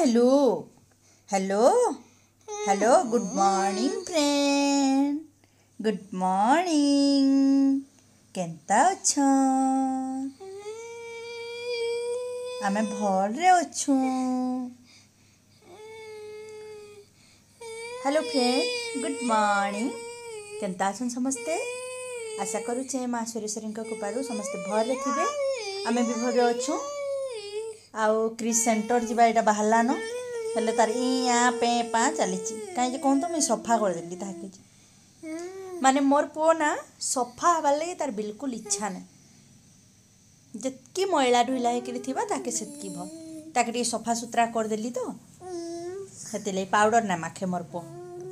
Hello hello hello good morning friend good morning केंता अछ आमे भलरे अछु। हेलो फ्रेंड गुड मॉर्निंग केंता अछन समस्ते। आशा करूचे माँ सुरेश्वरी कृपारू समस्ते भलरे थिबे आमे भी भलरे अछु। आउ क्रिस सेंटर जीवा एटा बाहरलान हेले तार इया पे पा चली कहीं कहूँ तो मुझे सफा करदेली ताकि माने मोर पुओ ना सफा हबार लगे तार बिल्कुल इच्छा ना जितकी मैला ढुला होकर ताके सेतकी भल ताके टिके सफा सुतरा करदेली तो से पाउडर ना माखे मोर पुओ।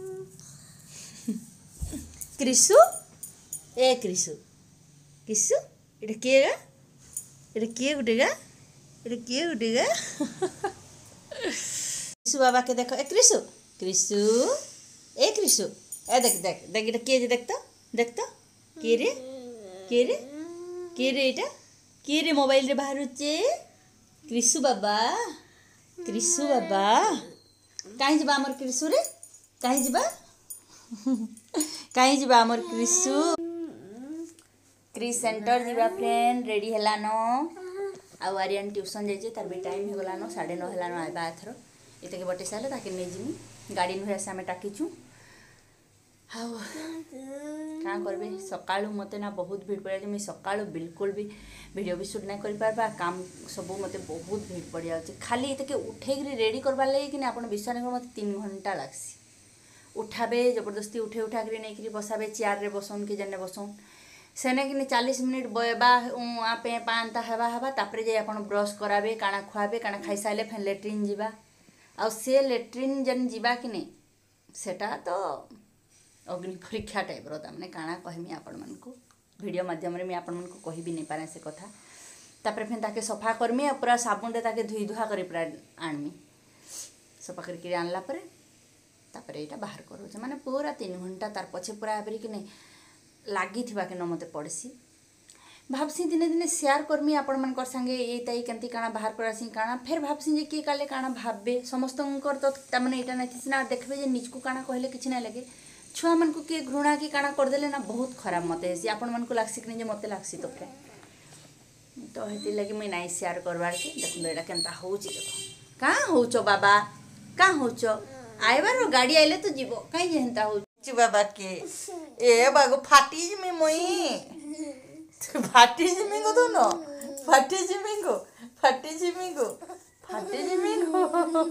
क्रिसु ए क्रिसु क्रिसु एटा किए गा एटा किए गुटे गा एटा किए गुटे गा क्रिसु बाबा के देखो ए क्रिसु क्रिसु ए क्रिसु ए देख देख देख एटा किए जे देख तो के रे एटा के रे मोबाइल रे बाहरुचे क्रिसु बाबा कहीं जीवा हमर क्रिसु रे कहीं जीवा कहीं जीवा हमर क्रिसु क्रिस सेंटर जीवा फ्रेंड रेडी हेलान आउ आर्यन ट्यूशन जाइए तार भी टाइम हो गलान 9:30 हेलान आइबा एथर एते के बटे साले ताके नै जिमी गाड़ी नु से हमें टाकीचु। हाउ का करबे सकाळु मते ना बहुत भीड़ पड़ जाए सकाळु बिल्कुल भी वीडियो भी शूट नहीं कर पारबा काम सब मते बहुत भीड़ पड़ जाए खाली एते के उठे रेडी करबा लगे कि अपन विश्वास नहीं मते 3 घंटा लागसी उठाबे जबरदस्ती उठे उठा कर नहीं बसाबे चेयर रे बसन कि जने बसन सेने कि 40 मिनिट बयबा पे पांता हवा हवा तापरे जे अपन ब्रश कराबे काना खुआबे काना खाई साले फेन लेट्रिन जीवा आ से लेट्रिन जन जीवा कि नहीं सेटा तो अग्नि परीक्षा टाइप रो तामने काना कहमी आपण मन को वीडियो माध्यम रे मैं आपण मन को कहि भी नहीं पारे से कथा तापरे फेन ताके सफा करमी आ पूरा साबुन दे ताके धुई धुआ करी पूरा आनमी सफा करके आनला परे तापरे एटा बाहर करू माने पूरा 3 घंटा तार पछे पूरा आबरी कि नहीं लागी थिबा के न मते पड़सी भाबसी दिने दिने शेयर करमी आपण मन कर संगे ए तई केंती काना बाहर करासी काना फिर भाबसी जे के काले काना भाबबे समस्त कर तो तमने एटा नथिस ना देखबे जे निजकु काना कहले किछ ना लगे छुआ मन को के घृणा की काना कर देले ना बहुत खराब मते हेसी आपण मन को लागसी कि जे मते लागसी तो तो हेती लगे मैं नाइ शेयर करबार के देखु एटा केंता होउची देखो का होउचो बाबा का होउचो आइबार गाड़ी आइले तो जीवो काई जेंता हो बाबा के ए बागो फाटी जिमी मोई फाटी जिमी को तो न फाटी जिमी को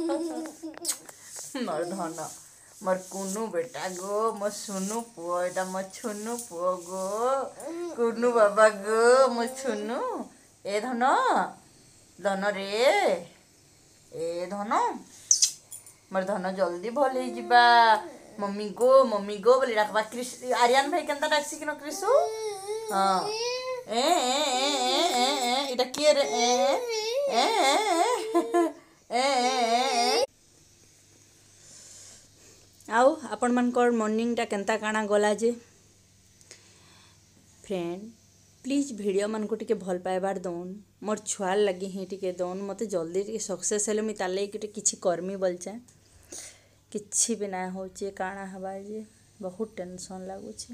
मोर धन मोर कुनु बेटा गो मो सुनु पुओ एटा मो छुनु पुओ गो कुनु बाबा गो मो छुनु ए धन धन रे ए धन मोर धन जल्दी भल हो जिबा मम्मी गो बोली रखबा क्रिस आर्यन भाई केंता डाक्सी किनो क्रिसु हां इटा के रे आउ आपण मानकर मॉर्निंग टा केंता काना गला जे फ्रेंड प्लीज वीडियो मन को टिके भल पाइबार दोन मोर छुआर लगी ही टिके दोन मते जल्दी टिके सक्सेस हेले मी ताले किछि करमी बोलचे किछि भी ना होचे काना हवा जे बहुत टेंशन लागुचे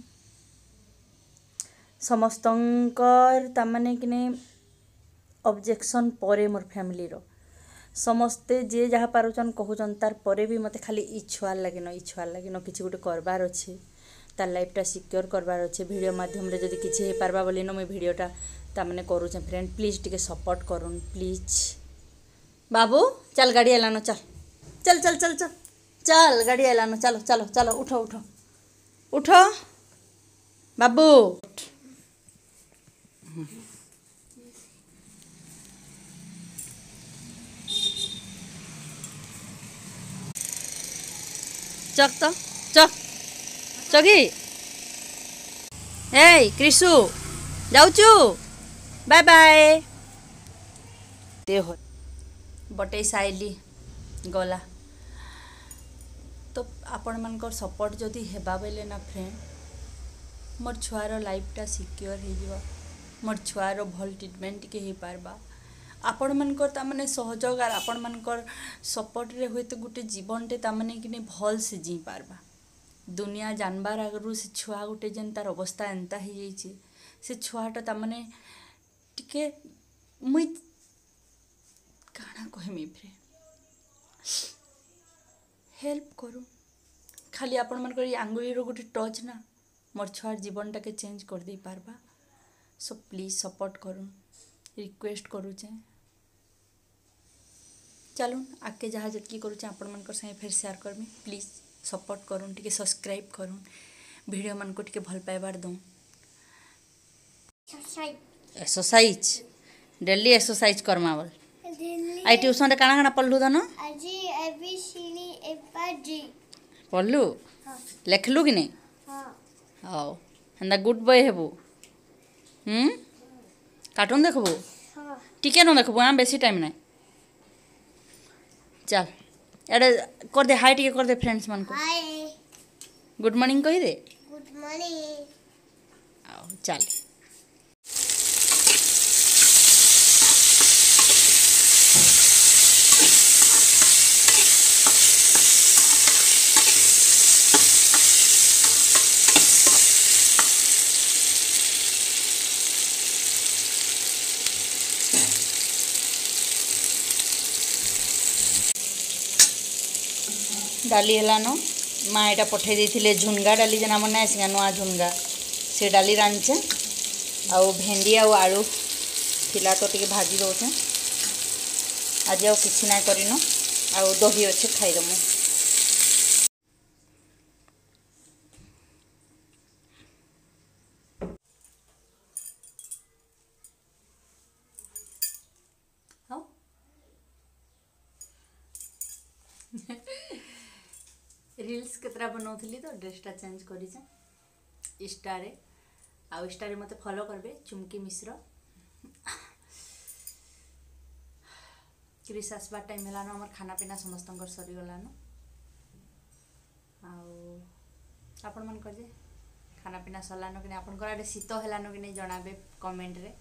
समस्तंकर तमने कि ऑब्जेक्शन परे मोर फैमिली रो समस्ते जे जहाँ पारुचन कहूचन तार परे भी मते खाली इच्छुआर लगिन किछि गोटे करबार अच्छे तार लाइफटा सिक्योर करबार अच्छे वीडियो माध्यम रे जदि किछि हे पारबा बोली न मैं वीडियोटा तमने करूचे फ्रेंड प्लीज टिके सपोर्ट करूँ प्लीज बाबू चल गाड़ी एलानो चल चल चल चल चल चल गाड़ी एलानो चलो चलो चलो उठो उठो उठो बाबू चक तो चक चगी ए क्रिसु जाऊचु बाय बाय देह बटे साइली गला तो आपण मानकर सपोर्ट जदि हेबा बेले ना फ्रेंड मोर छुआर लाइफटा सिक्योर हो मोर छुआर भल ट्रिटमेंट टिके हो पारबा आपण मानकर तामाने सहयोग आर आपण मानकर सपोर्ट रे होय तो गुटे जीवन टे तामाने कि भल से जी पारबा दुनिया जानबार आगु से छुआ गुटे जेन तार अवस्था एंता ही जाइए से छुआटा तामाने टिके मुई काना कहमी फ्रे हेल्प करू खाली आपण मन कर आंगुली रो गुटे टच ना मोर छुआर जीवनटा के चेंज कर दे पारबा सो प्लीज सपोर्ट करूँ रिक्वेस्ट करूचे चलून आगे जहाँ जितकी करूचे आपण मन संगे फिर शेयर करमी प्लीज सपोर्ट करूँ टिके सब्सक्राइब करूँ वीडियो मन को टिके भल पाइबार दूँ एक्सरसाइज डेली एक्सरसाइज करमा बोल आई ट्यूशन रे काना काना पढ़लु दनो आज एबीसीडी एपाजी पढ़लु लिखलु कि नहीं हां हाउ हंदा गुड बॉय हेबू कार्टून देखबू हां टिके न देखबू हां बेसी टाइम नहीं चल एडे कर दे हाय टिके कर दे फ्रेंड्स मन को हाय गुड मॉर्निंग कहि दे गुड मॉर्निंग आओ चल डाली हेलानो माँ यहाँ पठे देते झुनगा डाली जेना मन ना सिंगा नुआ झुनगा से डाली रांचे आउ भेंडी आउ आलू थिला तो टिके भाजी दौचे आज आउ किसी ना करनो आउ दही अच्छे खाईदमु रील्स केतरा बनाऊली तो ड्रेसटा चेंज कर इंस्टारे आउ इंस्टारे मते फॉलो करबे चुमकी मिश्र क्रिस आसबार टाइम है आम खाना पीना समस्त सरीगलान आपण मन कर खाना पीना सरलान कि आपंकर आड़े शीत हेलान कि नहीं जनाबे कमेंट रे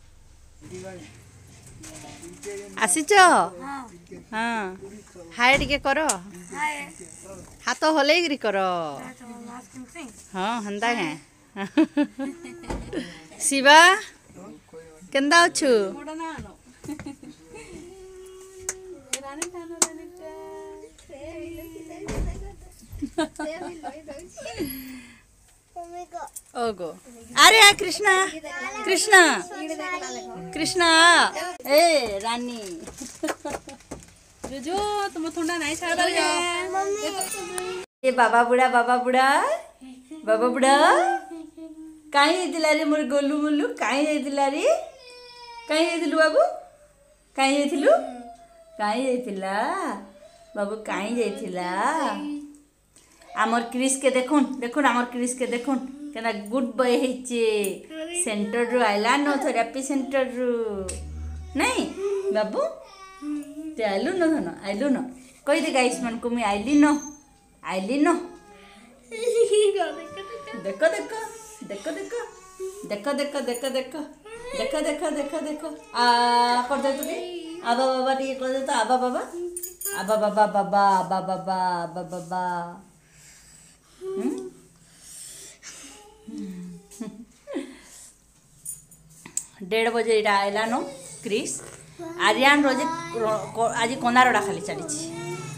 आसीच हाँ हाय टिके कर हाथ हलैकरी कर हाँ हंदा है शिवा केंदा अच्छु ओगो अरे कृष्णा कृष्णा कृष्णा ए रानी जो तुम थोड़ा नहीं छाड़ ये बाबा बुढ़ा कहीं जाइतिला रे मोर गोलू मोलू कहीं जाइतिला रे कहीं जाइतिलु बाबू कहीं जाइतिला बाबू कहीं जाइतिला आमर क्रिस के देखुन देखुन आमर क्रिस के देखुन केना गुड बॉय हेचे सेंटर रु आइला न थेरेपी सेंटर रु नहीं बाबू ते आइलु न धन आइलु न कहि दे गाइस मन को मैं आइली न देखो देखो देखो देखो देखो देखो देखो देखो देखो देखो देखो आ कर दे तू आबा बाबा टी कर दे तो आबा बाबा आबा बाबा बाबा आबा बाबा आबा बाबा डेढ़ बजे यहाँ आइला नो क्रिस आर्यान रोजे आज कोनारोड़ा खाली चली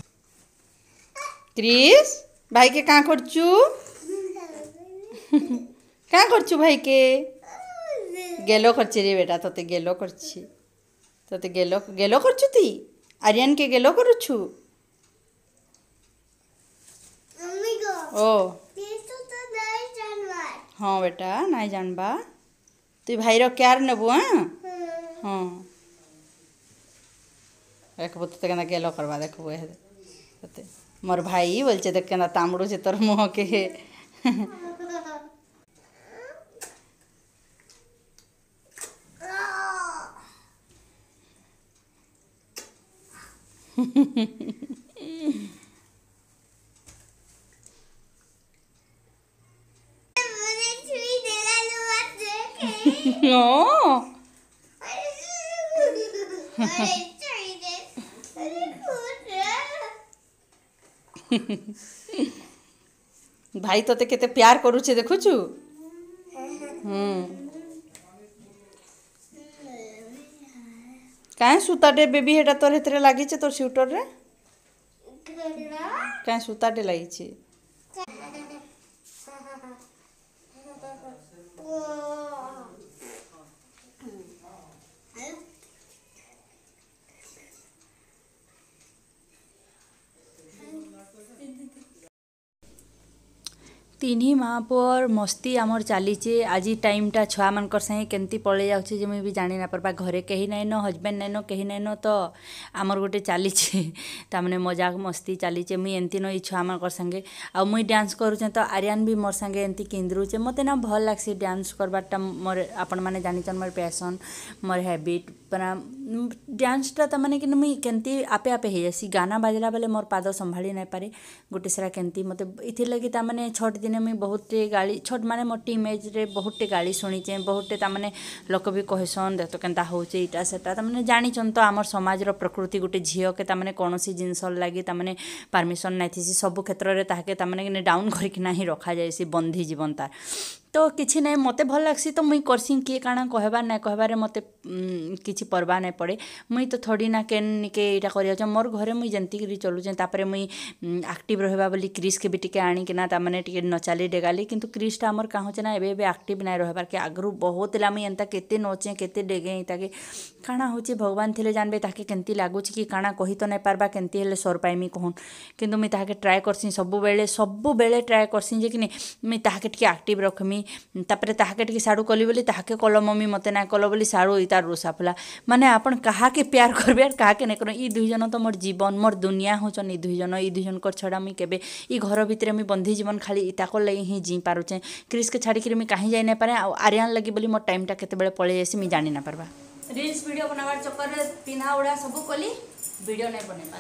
क्रिस भाई के कहाँ करचु कहाँ करचु भाई के गेलो करची रे बेटा तोते गेलो करची तोते गेलो गेलो करचु ती आर्यन के गेलो करुछु ओ हाँ बेटा नहीं जानबा तु भाई रो केयर नेबु हाँ देखबो तो केना गेलो करवा देखबो तते मोर भाई बोलचे देख केना तामड़ू से तोर मुँह के भाई तोते केते प्यार करूचे देखुचु। काहे सुताटे बेबी हेटा तोर हेतरे लागिचे तोर स्वेटर रे काहे सुताटे लागिचे। तीन माँ पुअर मस्ती आमर चलीचे आज टाइमटा छुआ मानकर संगे केमती पलि जाऊँचे जे मुई भी जानी ना पारबा घरे कहीं नाइन हजबैंड नाइन कहीं नाइन तो आमर गोटे चलीचे तामने मजाक मस्ती चलीचे मुई एमती न छुआ मानकर संगे आ मुई डांस करूचे तो आर्यन भी मोर संगे एमती केन्द्रुचे मते ना भल लागसी डांस करबारटा मोर आपण माने जानिचन मोर पैशन मोर हैबिट परा डांसटा तमाने कि मुई केमती आपे आपे हो जासी गाना बाजला बेले मोर पाद संभाली नहीं पारे गोटे सारा केमती मते इथि लगी तामाने छोट दिने मुई बहुते गाली छोट माने मोर टीमेज रे बहुते गाली शुणीचे बहुते तामाने लोक भी कहसन देख तो केनता होचे इटा सेटा तामाने जानिचन तो आमर समाज रो प्रकृति गोटे झियो के तामाने कोनोसी जिंस लागि तामाने परमिशन नाइ थिसी सब क्षेत्र रे ताके तामाने डाउन करिकिना ही रखा जायसी बंधी जीवन तार तो किछि नहीं मते भल लागसी तो मुई करसी किए काଣା कहबार ना कहबारे मते किछि परवा नहीं पड़े मुई तो थोड़ी ना केन निके इटा करिया मोर घरे मुई जंती करी चलुचे तापरे मुई एक्टिव रहबा बोली क्रिस के भी टिके आनी कि ना तामाने टिके नचाली डेगाली किंतु क्रिसटा हमर का होचे ना एबे एबे एक्टिव नहीं रहबार के आगरू बहुत ला मुई एंता केते नचे केते डेगे ताके काଣା होचे भगवान थिले जानबे ताके केंती लागुची कि काଣା कहि तो नहीं पारबा केंती हेले सर पाइमी कहून किंतु मुई ताके ट्राई करसी सब बेले ट्राई करसी जे कि मुई ताके टिके एक्टिव रखमी तापरे ताहाके टिके साड़ू कली बोली ताहाके कल मम्मी मते ना कल बोली साड़ू इतार रोसा फुला माने आपण काहाके प्यार करबे और काहाके नहीं कर ई दुई जन तो मोर जीवन मोर दुनिया होचन ई दुई जन कर छड़ा मुई केबे ई घर भितर मुई बंधी जीवन खाली इताको लई ही जी पारुचे क्रिस के छाड़ी मुई कहीं जाई नहीं पारे आर्यन लगी बोली मोर टाइमटा केते बेले पळे जासी मुई जानी ना पारबा रील्स वीडियो बनावार चक्कर रे पिन्हा उड़ा सब कली वीडियो नहीं बने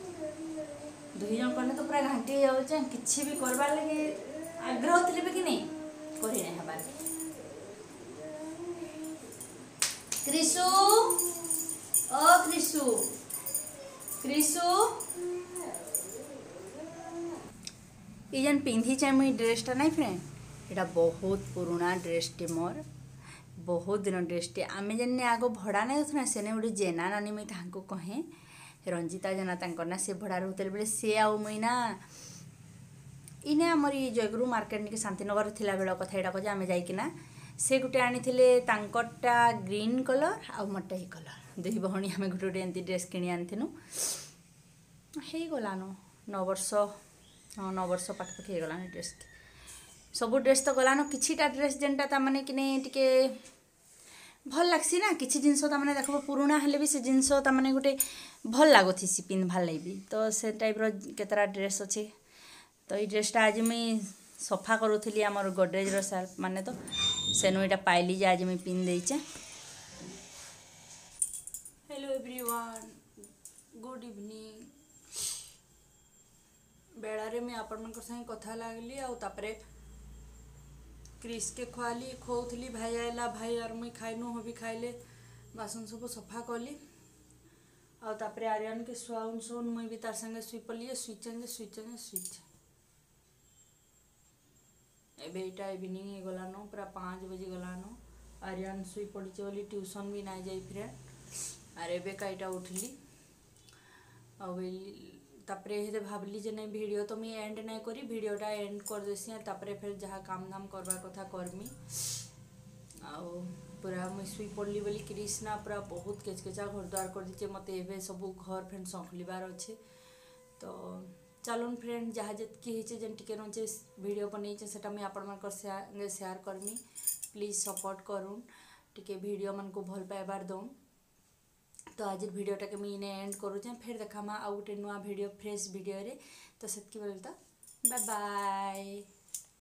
पाली दुई जन करने तो पूरा घांटी जाउचे किछि भी करबार लगे आग्रह थिले कि नहीं करी नहीं हबार क्रिसु ओ क्रिसु क्रिसु ये जन पिंधी चाहे मुई ड्रेसटा नहीं फ्रेंड एटा बहुत पुराना ड्रेसटे मोर बहुत दिन ड्रेसटे आमे जन्ने आगो भड़ा नहीं होना सेने गोटे जेना नानी मुई तांको कहे रंजिता जेना तांकर ना से भड़ा रहते बेले से आउ मुई ना इने आमर ये जयगुरु मार्केट निके शांतिनगर थिला बेला कथा एटा कजे आमे जाइकिना से गुटे आनीथिले तांकरटा ग्रीन कलर आ मोरटा ही कलर दुई भणी आमे गुटे गुटे एंती ड्रेस किनी आनथिनु हे गलानो 9 वर्ष हाँ 9 वर्ष पाखपाखि हो गलानो ड्रेस सब ड्रेस तो गलानो किछिटा ड्रेस जेनटा ता माने किने टिके भल लागसी ना किछि जिंस ता माने देखबो पुराना हेले भी से जिंस ता माने गुटे भल लागोथिसी पिनभाल lai भी तो से टाइप रो केतरा ड्रेस अछि तो ये ड्रेसटा आज मुई सफा करूली आमर गोडरेज सर्फ माने तो सेनु इटा पाइली जे आज मुई पिन देइचे। हेलो एवरीवन गुड इवनिंग बेड़ारे मुई आपण मन संगे कथा लागली आ तापरे क्रिस के खुआली खोउथली भाई आइला भाई और मुई खाइनु हो भी खाइले बासन सब सफा कली आ तापरे आर्यन के सुआउन सुन मुई भी तार संगे सुई पलिए स्विच एबे इटा इवनिंग हो गलानो पूरा 5 बजे गलानो आर्यन सुई पड़ी बोली ट्यूशन भी ना जाई फ्रेंड आर एबे का इटा उठली तापरे हेदे भाबली जे नहीं वीडियो तो मुई एंड नहीं करी वीडियोटा एंड कर देसी तापरे फिर जहाँ काम धाम करवा कथा करमी आ पूरा मुई सुई पड़ली बोली कृष्णा पूरा बहुत केचकेचा घर द्वार कर दीचे मते एबे सब घर फ्रेंड संखलिबार अच्छे तो चलून फ्रेंड जहाँ जितकी होचे जेन टिके रोचे वीडियो बनईचे सेटा मुई आपण मन शेयर करमी प्लीज सपोर्ट करूँ टिके वीडियो मन को भल पाइबार दऊँ तो आज वीडियोटा के मुई एंड करूचे फिर देखा आउ गोटे नुआ वीडियो फ्रेश वीडियो रे तो सेतकी बेले तो बाय बाय।